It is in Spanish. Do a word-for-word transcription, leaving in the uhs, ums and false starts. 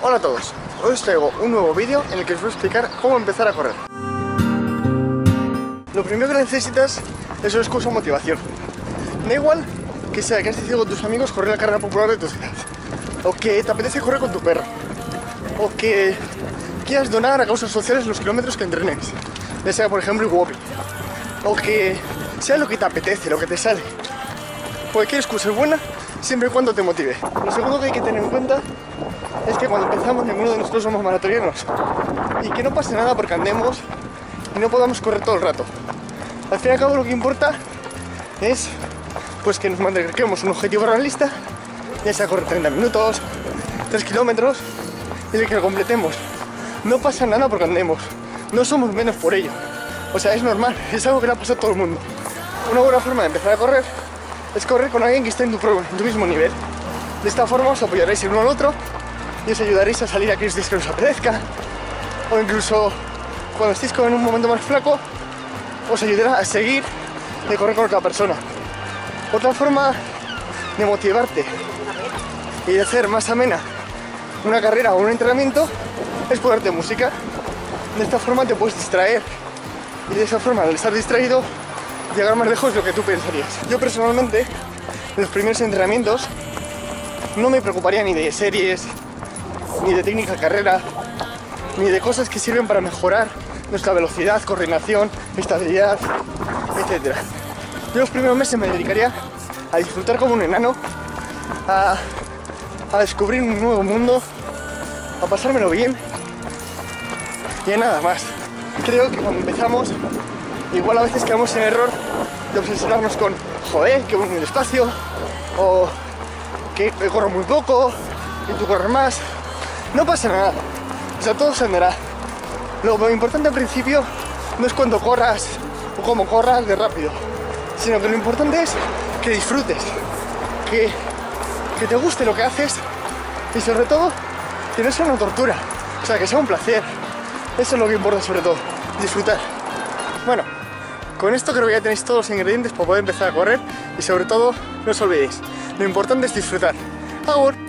Hola a todos, hoy os traigo un nuevo vídeo en el que os voy a explicar cómo empezar a correr. Lo primero que necesitas es una excusa o motivación. Da igual que sea que has decidido con tus amigos correr la carrera popular de tu ciudad, o que te apetece correr con tu perro, o que quieras donar a causas sociales los kilómetros que entrenes, ya sea por ejemplo Iguobi, o que sea lo que te apetece, lo que te sale. Cualquier excusa es buena siempre y cuando te motive. Lo segundo que hay que tener en cuenta es que cuando empezamos ninguno de nosotros somos maratonianos y que no pase nada porque andemos y no podamos correr todo el rato. Al fin y al cabo lo que importa es pues que nos marquemos un objetivo realista, ya sea correr treinta minutos, tres kilómetros, y de que lo completemos. No pasa nada porque andemos, no somos menos por ello. O sea, es normal, es algo que le ha pasado a todo el mundo. Una buena forma de empezar a correr es correr con alguien que esté en tu, pro, en tu mismo nivel. De esta forma os apoyaréis el uno al otro y os ayudaréis a salir a crisis que os apetezca, o incluso cuando estéis en un momento más flaco os ayudará a seguir de correr con otra persona. Otra forma de motivarte y de hacer más amena una carrera o un entrenamiento es ponerte música. De esta forma te puedes distraer y de esa forma, al estar distraído, llegar más lejos de lo que tú pensarías. Yo personalmente, en los primeros entrenamientos no me preocuparía ni de series, ni de técnica de carrera, ni de cosas que sirven para mejorar nuestra velocidad, coordinación, estabilidad, etcétera. Yo los primeros meses me dedicaría a disfrutar como un enano, a, a descubrir un nuevo mundo, a pasármelo bien y a nada más. Creo que cuando empezamos, igual a veces quedamos en error de obsesionarnos con joder, que voy muy despacio, o que corro muy poco y tú corres más. No pasa nada, o sea, todo se andará. Lo importante al principio no es cuando corras o cómo corras de rápido, sino que lo importante es que disfrutes, que, que te guste lo que haces y sobre todo que no sea una tortura, o sea, que sea un placer. Eso es lo que importa sobre todo, disfrutar. Bueno, con esto creo que ya tenéis todos los ingredientes para poder empezar a correr y sobre todo no os olvidéis, lo importante es disfrutar. ¡Agur!